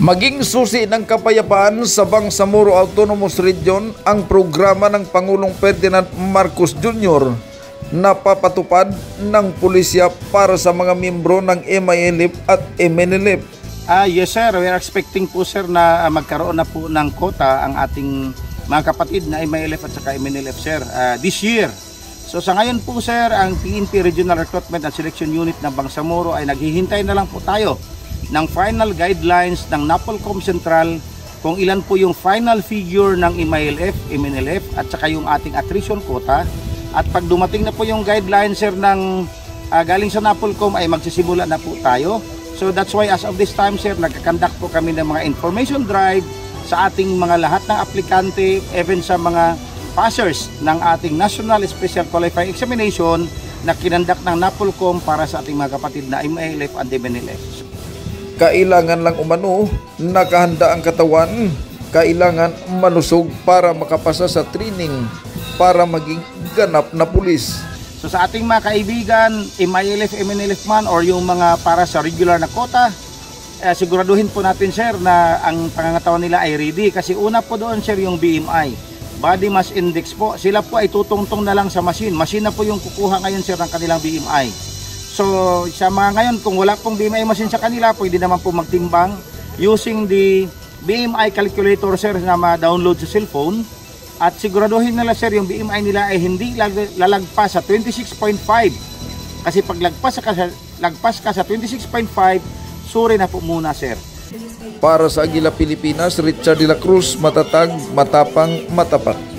Maging susi ng kapayapaan sa Bangsamoro Autonomous Region ang programa ng Pangulong Ferdinand Marcos Jr. na papatupad ng pulisya para sa mga miyembro ng MILF at MNLF. Yes sir, we are expecting po sir na magkaroon na po ng quota ang ating mga kapatid na MILF at saka MNLF sir this year. So sa ngayon po sir, ang PNP Regional Recruitment and Selection Unit ng Bangsamoro ay naghihintay na lang po tayo ng final guidelines ng NAPOLCOM Central kung ilan po yung final figure ng MILF, MNLF at saka yung ating attrition quota. At pag dumating na po yung guidelines sir ng galing sa NAPOLCOM ay magsisimula na po tayo. So that's why as of this time sir, nagkakandak po kami ng mga information drive sa ating mga lahat ng aplikante, even sa mga passers ng ating National Special Qualifying Examination na kinandak ng NAPOLCOM para sa ating mga kapatid na MILF and MNLF. Kailangan lang umano, nakahanda ang katawan, kailangan malusog para makapasa sa training para maging ganap na pulis. So sa ating mga kaibigan, MILF, MNLF man or yung mga para sa regular na quota, siguraduhin po natin sir na ang pangangatawan nila ay ready. Kasi una po doon sir yung BMI, Body Mass Index po. Sila po ay tutungtong na lang sa machine. Machine na po yung kukuha ngayon sir ng kanilang BMI. So sa mga ngayon, kung wala pong BMI machine sa kanila, pwede naman po magtimbang using the BMI calculator sir na ma-download sa cellphone. At siguraduhin nila sir yung BMI nila ay hindi lalagpas sa 26.5. Kasi pag lagpas ka sa 26.5, suri na po muna sir. Para sa Agila Pilipinas, Richard de la Cruz, matatag, matapang, matapat.